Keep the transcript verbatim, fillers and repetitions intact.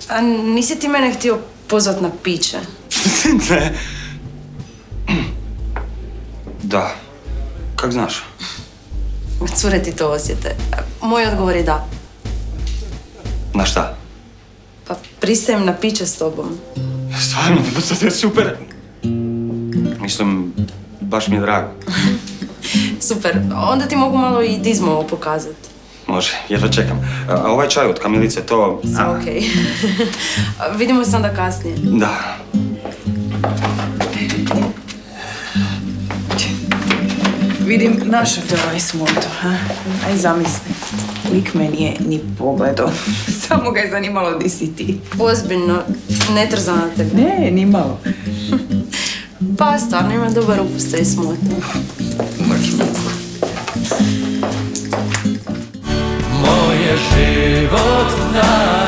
A nisi ti mene htio pozvat na piće? Ne. Da. Kak znaš? Cure ti to osjete. Moj odgovor je da. Na šta? Pa pristajem na piće s tobom. Stvarno, to je super. Mislim, baš mi je drago. Super, onda ti mogu malo i dizmovo pokazati. Može, jedva čekam. A ovaj čaj od kamilice, to... A, okej. Vidimo se onda kasnije. Da. Vidim, našao te ovaj smoto, ha? Aj zamisli, lik me nije ni pogledao. Samo ga je zanimalo di si ti. Ozbiljno, ne trza na tebe. Ne, ni malo. Pa, stvarno ima dobar ukus taj smoto. Moj je život na